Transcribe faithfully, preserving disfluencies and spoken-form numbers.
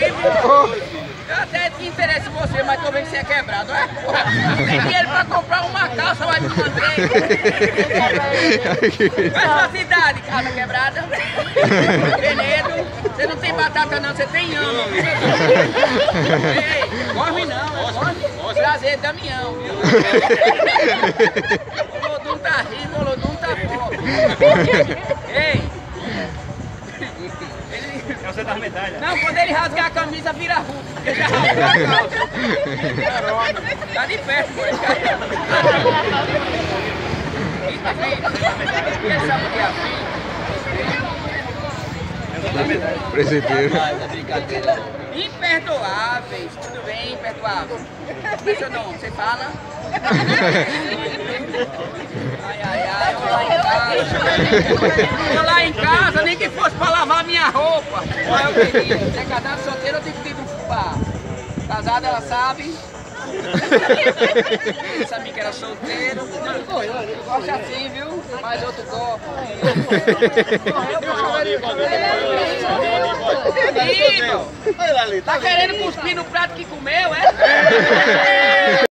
Eu até te interesso em você, mas tô vendo que você é quebrado, é? Tem dinheiro pra comprar uma calça, vai me manter. Qual é a sua cidade, casa quebrada? Penedo. Você não tem batata não, você tem ama. Ei, corre não, corre. Prazer, Damião, viu? O Lodum tá rico, o Lodum tá pobre. Ei! Você dá medalha. Não, quando ele rasgar a camisa, vira russo, porque já rasgou a calça. Tá de perto, pô. Eita, filho. Quem sabe o que é a filha? Presenteiro. Imperdoáveis, tudo bem, imperdoável. Como é seu nome? Você fala? Ai, ai, ai, eu lá em casa. Eu lá em casa, nem que fosse pra lavar minha roupa. Mas eu queria. Se é casado, solteiro, eu tenho que ter um fubá. Casada, ela sabe. Eu sabia que era solteiro. Gosta assim, viu? Mais outro copo. Tá querendo cuspir no prato que comeu, é?